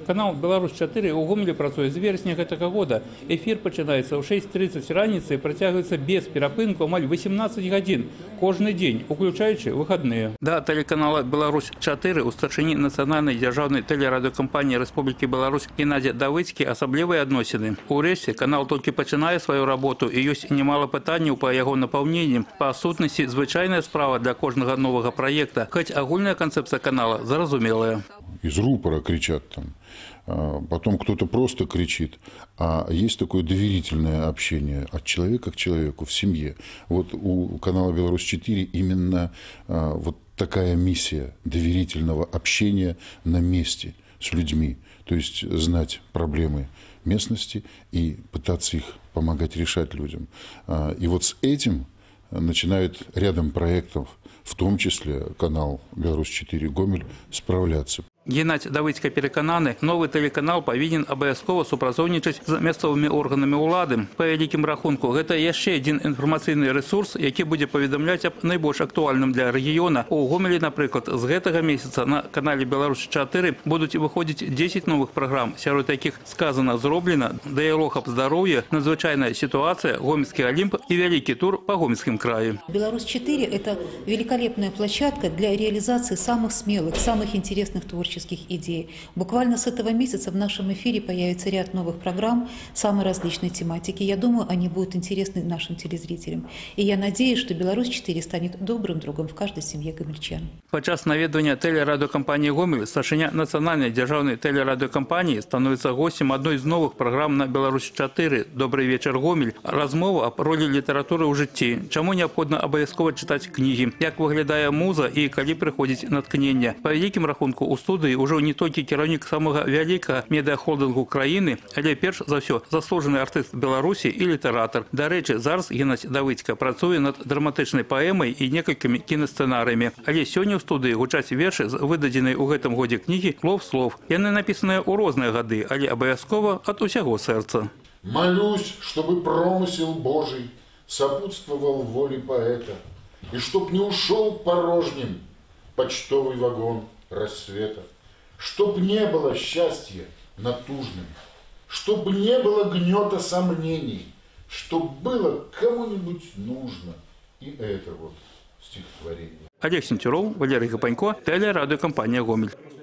Канал «Беларусь-4» у Гомелі працуе з верасня гэтага года. Эфір пачынаецца ў 6:30 раніцы і працягваецца без перапынку амаль 18 гадзін кожны дзень, уключаючы выхадныя. Да тэлеканала «Беларусь-4» у старшыні нацыянальнай дзяржаўнай тэлерадыёкампаніі Рэспублікі Беларусь Геннадзя Давыцкі асаблівыя адносіны. Урэшце канал толькі пачынае сваю работу і ёсць немало пытанняў па яго напаўненні. Па сутнасці звычайная справа для кожнага новага праекта, хоць агульная канцэпцыя канала зразумелая. Из рупора кричат там, потом кто-то просто кричит, а есть такое доверительное общение от человека к человеку в семье. Вот у канала «Беларусь-4» именно вот такая миссия доверительного общения на месте с людьми, то есть знать проблемы местности и пытаться их помогать решать людям. И вот с этим начинает рядом проектов, в том числе канал «Беларусь-4» Гомель, справляться. Геннадзь Давыцька перакананы, новы тэлеканал павінен абавязкова супрацоўнічаць з мясцовымі органамі ўлады. Па вялікім рахунку, гэта яшчэ адзін інфармацыйны рэсурс, які будзе паведамляць аб найбольш актуальным для рэгіёна. У Гомелі, напрыклад, з гэтага месяца на канале «Беларусь-4» будуць выходзіць 10 новых праграм. Сярод якіх сказана зроблена, дыялог аб здароўі, надзвычайная ситуация, гомельский Олимп и великий тур по Гомельским краю. «Беларусь-4» – это великолепная площадка для реализации самых смелых, самых интересных творческих идей. Буквально с этого месяца в нашем эфире появится ряд новых программ самой различной тематики. Я думаю, они будут интересны нашим телезрителям. И я надеюсь, что «Беларусь-4» станет добрым другом в каждой семье гомельчан. Падчас наведвання тэлерадыёкампаніі Гомель старшыня нацыянальнай дзяржаўнай тэлерадыёкампаніі становіцца гостем одной из новых программ на «Беларусь-4» «Добрый вечер, Гомель». Размова об роли литературы ў жыцці, чаму неабходна абавязкова чытаць кнігі, як выглядае муза і калі прыходзіць натхненне. Па вялікім рахунку у студыі ўжо не толькі кіраўнік самага вялікага медыахолдынгу краіны, але перш за ўсё заслужаны артыст Беларусі і літаратар. Дарэчы, зараз Геннадзь Давыцька працуе над драматычнай паэмай і некалькімі кінасцэнарыямі. Але сёння ў студыі гучаць вершы з выдадзенай у гэтым годзе кнігі «Лов слов». Яны напісаныя ў розныя гады, але абавязкова ад усяго сэрца. Молюсь, чтобы промысел Божий сопутствовал воле поэта, и чтоб не ушел порожним почтовый вагон рассвета, чтоб не было счастья натужным, чтоб не было гнета сомнений, чтоб было кому-нибудь нужно. И это вот стихотворение. Олег Сентюров, Валерий Гапанько, телерадиокомпания «Гомель».